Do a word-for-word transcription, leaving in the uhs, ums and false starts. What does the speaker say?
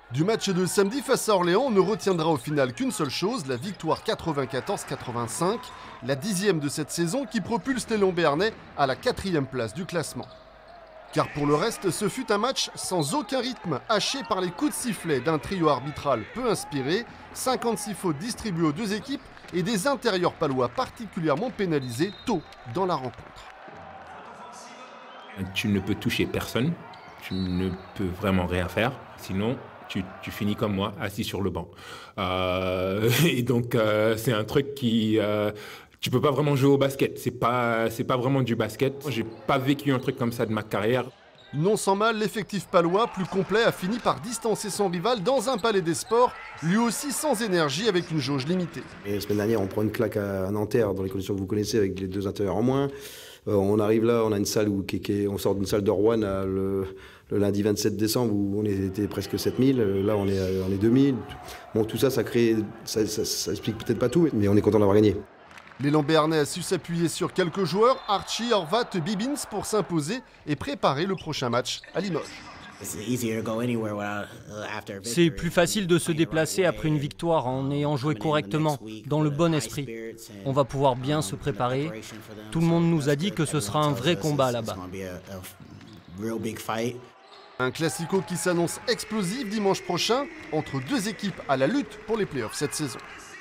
Du match de samedi face à Orléans, on ne retiendra au final qu'une seule chose, la victoire quatre-vingt-quatorze à quatre-vingt-cinq, la dixième de cette saison qui propulse les Lambernais à la quatrième place du classement. Car pour le reste, ce fut un match sans aucun rythme, haché par les coups de sifflet d'un trio arbitral peu inspiré, cinquante-six fautes distribuées aux deux équipes et des intérieurs palois particulièrement pénalisés tôt dans la rencontre. Tu ne peux toucher personne, tu ne peux vraiment rien faire, sinon tu, tu finis comme moi, assis sur le banc. Euh, et donc euh, c'est un truc qui... Euh, tu peux pas vraiment jouer au basket, c'est pas, c'est pas vraiment du basket. J'ai pas vécu un truc comme ça de ma carrière. Non sans mal, l'effectif palois, plus complet, a fini par distancer son rival dans un palais des sports, lui aussi sans énergie avec une jauge limitée. Et la semaine dernière, on prend une claque à Nanterre dans les conditions que vous connaissez avec les deux intérieurs en moins. Euh, on arrive là, on a une salle où qui, qui, on sort d'une salle de Rouen le, le lundi vingt-sept décembre où on était presque sept mille. Là, on est, on est deux mille. Bon, tout ça, ça crée, ça, ça, ça explique peut-être pas tout, mais on est content d'avoir gagné. Les Lambernais a su s'appuyer sur quelques joueurs, Archie, Horvat, Bibbins, pour s'imposer et préparer le prochain match à Limoges. C'est plus facile de se déplacer après une victoire en ayant joué correctement, dans le bon esprit. On va pouvoir bien se préparer. Tout le monde nous a dit que ce sera un vrai combat là-bas. Un classico qui s'annonce explosif dimanche prochain entre deux équipes à la lutte pour les playoffs cette saison.